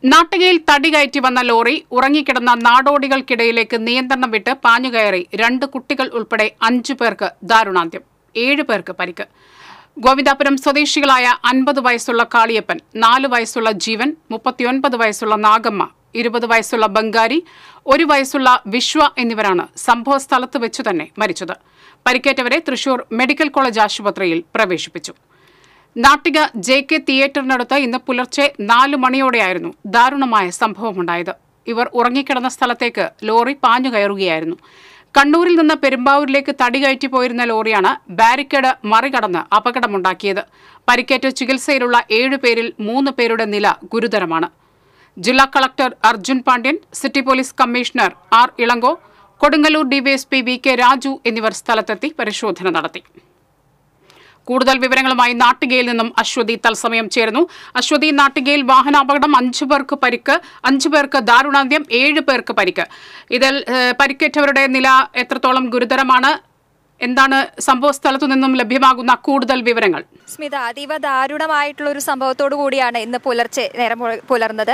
നാട്ടികയിൽ തടി കയറ്റി വന്ന ലോറി ഉറങ്ങിക്കിടന്ന നാടോടികൾക്കിടയിലേക്ക് നിയന്ത്രണം വിട്ട് പാഞ്ഞുകയറി 2 കുട്ടികൾ ഉൾപ്പെടെ 5 പേർക്ക് ദാരുണാന്ത്യം, 7 പേർക്ക് പരിക്ക്. ഗോവിന്ദാപുരം സ്വദേശികളായ 50 വയസ്സുള്ള കാളിയപ്പൻ, 4 വയസ്സുള്ള ജീവൻ, 39 വയസ്സുള്ള നാഗമ്മ, 20 വയസ്സുള്ള ബംഗാരി, 1 വയസ്സുള്ള വിശ്വ എന്നിവരാണ് സംഭവസ്ഥലത്ത് വെച്ചു തന്നെ മരിച്ചത്. പരിക്കേറ്റവരെ തൃശൂർ മെഡിക്കൽ കോളേജ് ആശുപത്രിയിൽ പ്രവേശിപ്പിച്ചു. നാട്ടിക JK തിയേറ്ററിനടുത്ത് ഇന്ന് പുലർച്ചെ 4 മണിയോടെയായിരുന്നു ദാരുണമായ സംഭവമുണ്ടായത്. ഇവർ ഉറങ്ങിക്കിടന്ന സ്ഥലത്തേക്ക് ലോറി പാഞ്ഞുകയറുകയായിരുന്നു. കണ്ണൂരിൽ നിന്ന് പെരുമ്പാവൂരിലേക്ക് തടി കയറ്റി പോയിരുന്ന ലോറിയാണ് ബാരിക്കേഡ് മറികടന്ന് അപകടമുണ്ടാക്കിയത്. പരിക്കേറ്റ് ചികിത്സയിലുള്ള 7 പേരിൽ 3 പേരുടെ നില ഗുരുതരമാണ്. ജില്ലാ collector Arjun Pandian, city police commissioner R. Elango, Kodungallur DYSP VK Raju എന്നിവർ സ്ഥലത്തെത്തി പരിശോധന നടത്തി. കൂടുതൽ വിവരങ്ങളുമായി നാട്ടികയിൽ നിന്നും അശ്വതി തത്സമയം ചേരുന്നു. അശ്വതി, നാട്ടികയിൽ വാഹനാപകടം, 5 പേർക്ക് പരിക്ക്, 5 പേർക്ക് ദാരുണാന്ത്യം, 7 പേർക്ക് പരിക്ക്. ഇതിൽ പരിക്കേറ്റവരുടെ നില എത്രത്തോളം ഗുരുതരമാണ്? എന്താണ് സംഭവ സ്ഥലത്തു നിന്നും ലഭ്യമാകുന്ന കൂടുതൽ വിവരങ്ങൾ? സ്മിത, അതീവ ദാരുണമായിട്ടുള്ള ഒരു സംഭവത്തോടു കൂടിയാണ് ഇന്ന് പുലർച്ചെ നേരം പുലർന്നത്.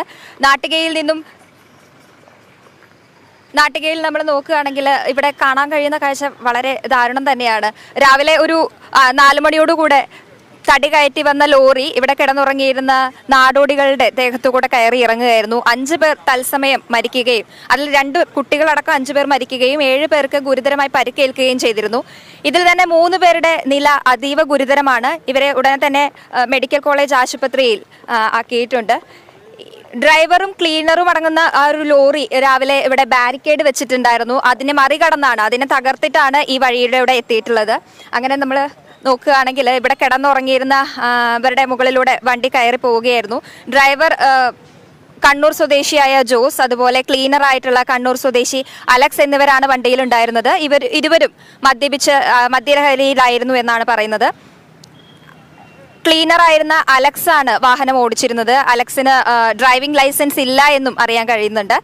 നാട്ടികയിൽ നമ്മൾ നോക്കുകയാണെങ്കിൽ ഇവിടെ കാണാൻ കഴിയുന്ന കാഴ്ച വളരെ ദാരുണം തന്നെയാണ്. രാവിലെ ഒരു 4 മണിയോടുകൂടെ തടി കയറ്റി വന്ന ലോറി ഇവിടെ കിടന്നുറങ്ങിയിരുന്ന നാടോടികളുടെ ദേഹത്തുകൂടെ കയറി ഇറങ്ങുകയായിരുന്നു. 5 പേർ തത്സമയം മരിക്കുകയും അതിൽ 2 കുട്ടികളടക്കം 5 പേർ മരിക്കുകയും 7 പേർക്ക് ഗുരുതരമായി പരിക്കേൽക്കുകയും ചെയ്തിരുന്നു. ഇതിൽ തന്നെ 3 പേരുടെ നില അതീവ ഗുരുതരമാണ്. ഇവരെ ഉടനെ തന്നെ മെഡിക്കൽ കോളേജ് ആശുപത്രിയിൽ ആക്കിയിട്ടുണ്ട്. ഡ്രൈവറും ക്ലീനറും അടങ്ങുന്ന ആ ഒരു ലോറി രാവിലെ ഇവിടെ ബാരിക്കേഡ് വെച്ചിട്ടുണ്ടായിരുന്നു. അതിനെ മറികടന്നാണ്, അതിനെ തകർത്തിട്ടാണ് ഈ വഴിയുടെ ഇവിടെ എത്തിയിട്ടുള്ളത്. അങ്ങനെ നമ്മൾ നോക്കുകയാണെങ്കിൽ ഇവിടെ കിടന്നുറങ്ങിയിരുന്ന ഇവരുടെ മുകളിലൂടെ വണ്ടി കയറി പോവുകയായിരുന്നു. ഡ്രൈവർ കണ്ണൂർ സ്വദേശിയായ ജോസ്, അതുപോലെ ക്ലീനറായിട്ടുള്ള കണ്ണൂർ സ്വദേശി അലക്സ് എന്നിവരാണ് വണ്ടിയിലുണ്ടായിരുന്നത്. ഇരുവരും മദ്യലഹരിയിലായിരുന്നു എന്നാണ് പറയുന്നത്. ക്ലീനറായിരുന്ന അലക്സ് ആണ് വാഹനം ഓടിച്ചിരുന്നത്. അലക്സിന് ഡ്രൈവിംഗ് ലൈസൻസ് ഇല്ല എന്നും അറിയാൻ കഴിയുന്നുണ്ട്.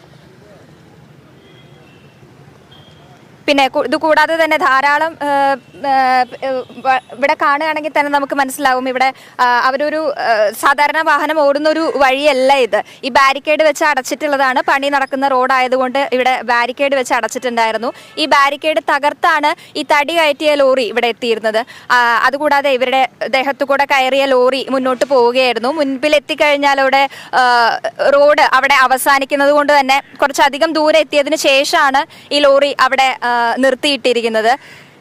പിന്നെ ഇത് കൂടാതെ തന്നെ ധാരാളം ഇവിടെ കാണുകയാണെങ്കിൽ തന്നെ നമുക്ക് മനസ്സിലാവും, ഇവിടെ അവരൊരു സാധാരണ വാഹനം ഓടുന്നൊരു വഴിയല്ല ഇത്. ഈ ബാരിക്കേഡ് വെച്ച് അടച്ചിട്ടുള്ളതാണ്. പണി നടക്കുന്ന റോഡായതുകൊണ്ട് ഇവിടെ ബാരിക്കേഡ് വെച്ച് അടച്ചിട്ടുണ്ടായിരുന്നു. ഈ ബാരിക്കേഡ് തകർത്താണ് ഈ തടി കയറ്റിയ ലോറി ഇവിടെ എത്തിയിരുന്നത്. അതുകൂടാതെ ഇവരുടെ ദേഹത്തുകൂടെ കയറിയ ലോറി മുന്നോട്ട് പോവുകയായിരുന്നു. മുൻപിൽ എത്തിക്കഴിഞ്ഞാൽ അവിടെ റോഡ് അവിടെ അവസാനിക്കുന്നത് കൊണ്ട് തന്നെ കുറച്ചധികം ദൂരെ എത്തിയതിന് ശേഷമാണ് ഈ ലോറി അവിടെ നിർത്തിയിട്ടിരിക്കുന്നത്.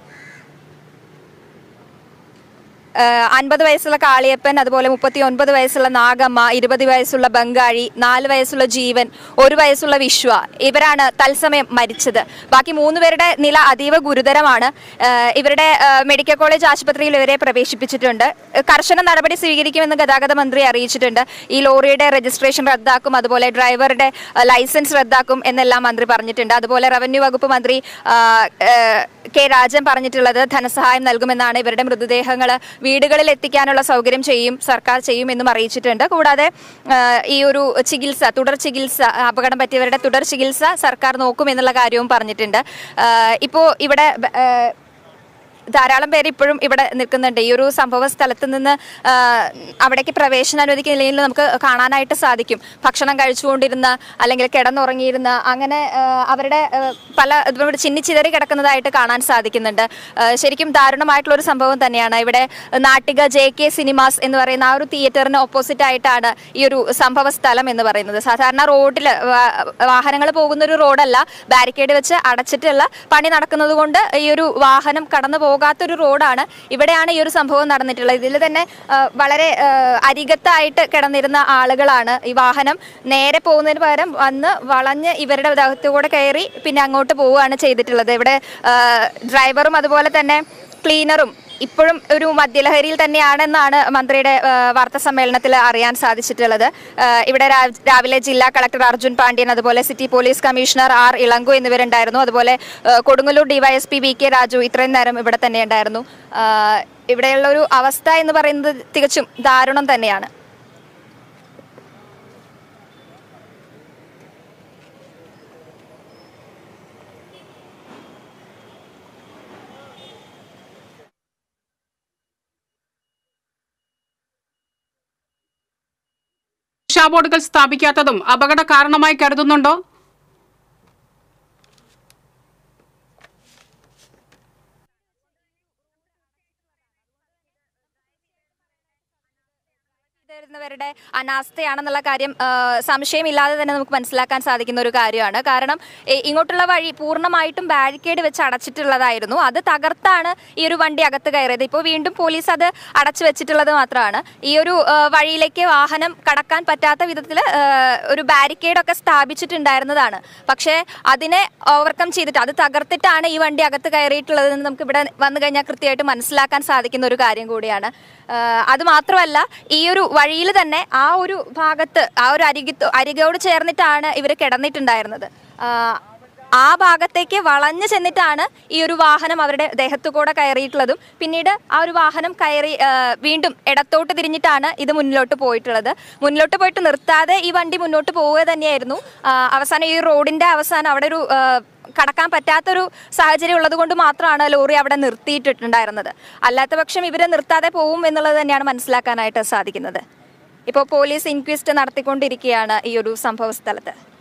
50 വയസ്സുള്ള കാളിയപ്പൻ, അതുപോലെ 39 വയസ്സുള്ള നാഗമ്മ, 20 വയസ്സുള്ള ബംഗാരി, 4 വയസ്സുള്ള ജീവൻ, 1 വയസ്സുള്ള വിശ്വ, ഇവരാണ് തത്സമയം മരിച്ചത്. ബാക്കി 3 പേരുടെ നില അതീവ ഗുരുതരമാണ്. ഇവരുടെ മെഡിക്കൽ കോളേജ് ആശുപത്രിയിൽ ഇവരെ പ്രവേശിപ്പിച്ചിട്ടുണ്ട്. കർശന നടപടി സ്വീകരിക്കുമെന്ന് ഗതാഗത മന്ത്രി അറിയിച്ചിട്ടുണ്ട്. ഈ ലോറിയുടെ രജിസ്ട്രേഷൻ റദ്ദാക്കും, അതുപോലെ ഡ്രൈവറുടെ ലൈസൻസ് റദ്ദാക്കും എന്നെല്ലാം മന്ത്രി പറഞ്ഞിട്ടുണ്ട്. അതുപോലെ റവന്യൂ വകുപ്പ് മന്ത്രി K. രാജൻ പറഞ്ഞിട്ടുള്ളത് ധനസഹായം നൽകുമെന്നാണ്. ഇവരുടെ മൃതദേഹങ്ങൾ വീടുകളിൽ എത്തിക്കാനുള്ള സൗകര്യം സർക്കാർ ചെയ്യുമെന്നും അറിയിച്ചിട്ടുണ്ട്. കൂടാതെ ഈ ഒരു തുടർ ചികിത്സ, അപകടം പറ്റിയവരുടെ തുടർ ചികിത്സ സർക്കാർ നോക്കുമെന്നുള്ള കാര്യവും പറഞ്ഞിട്ടുണ്ട്. ഇപ്പോൾ ഇവിടെ ധാരാളം പേര് ഇപ്പോഴും ഇവിടെ നിൽക്കുന്നുണ്ട്. ഈ ഒരു സംഭവ സ്ഥലത്ത് നിന്ന് അവിടേക്ക് പ്രവേശനം അനുവദിക്കുന്നില്ലെങ്കിൽ നമുക്ക് കാണാനായിട്ട് സാധിക്കും. ഭക്ഷണം കഴിച്ചുകൊണ്ടിരുന്ന അല്ലെങ്കിൽ കിടന്നുറങ്ങിയിരുന്ന അങ്ങനെ അവരുടെ പല ചിന്നിച്ചിതറി കിടക്കുന്നതായിട്ട് കാണാൻ സാധിക്കുന്നുണ്ട്. ശരിക്കും ദാരുണമായിട്ടുള്ള ഒരു സംഭവം തന്നെയാണ്. ഇവിടെ നാട്ടിക JK സിനിമാസ് എന്ന് പറയുന്ന ആ ഒരു തിയേറ്ററിന് ഓപ്പോസിറ്റ് ആയിട്ടാണ് ഈ ഒരു സംഭവ സ്ഥലം എന്ന് പറയുന്നത്. സാധാരണ റോഡിൽ വാഹനങ്ങൾ പോകുന്ന ഒരു റോഡല്ല, ബാരിക്കേഡ് വെച്ച് അടച്ചിട്ടുള്ള പണി നടക്കുന്നത് കൊണ്ട് ഈ ഒരു വാഹനം കടന്നു പോകാത്തൊരു റോഡാണ്. ഇവിടെയാണ് ഈ ഒരു സംഭവം നടന്നിട്ടുള്ളത്. ഇതിൽ തന്നെ വളരെ അരികത്തായിട്ട് കിടന്നിരുന്ന ആളുകളാണ്. ഈ വാഹനം നേരെ പോകുന്നതിന് പകരം വന്ന് വളഞ്ഞ് ഇവരുടെ ദേഹത്തുകൂടെ കയറി പിന്നെ അങ്ങോട്ട് പോവുകയാണ് ചെയ്തിട്ടുള്ളത്. ഇവിടെ ഡ്രൈവറും അതുപോലെ തന്നെ ക്ലീനറും ഇപ്പോഴും ഒരു മദ്യലഹരിയിൽ തന്നെയാണെന്നാണ് മന്ത്രിയുടെ വാർത്താ സമ്മേളനത്തിൽ അറിയാൻ സാധിച്ചിട്ടുള്ളത്. ഇവിടെ രാവിലെ ജില്ലാ കളക്ടർ അർജുൻ പാണ്ഡ്യൻ, അതുപോലെ city police commissioner R. Elango എന്നിവരുണ്ടായിരുന്നു. അതുപോലെ കൊടുങ്ങല്ലൂർ DYSP VK രാജു ഇത്രയും നേരം ഇവിടെ തന്നെ ഉണ്ടായിരുന്നു. ഇവിടെയുള്ള ഒരു അവസ്ഥ എന്ന് പറയുന്നത് തികച്ചും ദാരുണം തന്നെയാണ്. സുരക്ഷാ ബോർഡുകൾ സ്ഥാപിക്കാത്തതും അപകട കാരണമായി കരുതുന്നുണ്ടോ? വരുടെ അനാസ്ഥയാണെന്നുള്ള കാര്യം സംശയമില്ലാതെ തന്നെ നമുക്ക് മനസ്സിലാക്കാൻ സാധിക്കുന്ന ഒരു കാര്യമാണ്. കാരണം ഇങ്ങോട്ടുള്ള വഴി പൂർണ്ണമായിട്ടും ബാരിക്കേഡ് വെച്ച് അടച്ചിട്ടുള്ളതായിരുന്നു. അത് തകർത്താണ് ഈ ഒരു വണ്ടി അകത്ത് കയറിയത്. ഇപ്പോൾ വീണ്ടും പോലീസ് അത് അടച്ചു വെച്ചിട്ടുള്ളത് മാത്രമാണ്. ഈ ഒരു വഴിയിലേക്ക് വാഹനം കടക്കാൻ പറ്റാത്ത വിധത്തിൽ ഒരു ബാരിക്കേഡൊക്കെ സ്ഥാപിച്ചിട്ടുണ്ടായിരുന്നതാണ്. പക്ഷേ അതിനെ ഓവർകം ചെയ്തിട്ട് അത് തകർത്തിട്ടാണ് ഈ വണ്ടി അകത്ത് കയറിയിട്ടുള്ളതെന്ന് നമുക്ക് ഇവിടെ വന്നു കഴിഞ്ഞാൽ കൃത്യമായിട്ട് മനസ്സിലാക്കാൻ സാധിക്കുന്ന ഒരു കാര്യം കൂടിയാണ്. അത് മാത്രമല്ല, ഈ ഒരു വഴിയിൽ തന്നെ ആ ഒരു ഭാഗത്ത് ആ ഒരു അരികോട് ചേർന്നിട്ടാണ് ഇവർ കിടന്നിട്ടുണ്ടായിരുന്നത്. ആ ഭാഗത്തേക്ക് വളഞ്ഞു ചെന്നിട്ടാണ് ഈ ഒരു വാഹനം അവരുടെ ദേഹത്തു കൂടെ കയറിയിട്ടുള്ളതും പിന്നീട് ആ ഒരു വാഹനം കയറി വീണ്ടും ഇടത്തോട്ട് തിരിഞ്ഞിട്ടാണ് ഇത് മുന്നിലോട്ട് പോയിട്ടുള്ളത്. മുന്നിലോട്ട് പോയിട്ട് നിർത്താതെ ഈ വണ്ടി മുന്നോട്ട് പോവുക തന്നെയായിരുന്നു. അവസാനം ഈ റോഡിന്റെ അവസാനം അവിടെ ഒരു കടക്കാൻ പറ്റാത്തൊരു സാഹചര്യം ഉള്ളത് കൊണ്ട് മാത്രമാണ് ലോറി അവിടെ നിർത്തിയിട്ടുണ്ടായിരുന്നത്. അല്ലാത്ത പക്ഷം ഇവരെ നിർത്താതെ പോവും എന്നുള്ളത് തന്നെയാണ് മനസ്സിലാക്കാനായിട്ട് സാധിക്കുന്നത്. ഇപ്പോൾ പോലീസ് ഇൻക്വസ്റ്റ് നടത്തിക്കൊണ്ടിരിക്കുകയാണ് ഈ ഒരു സംഭവ സ്ഥലത്ത്.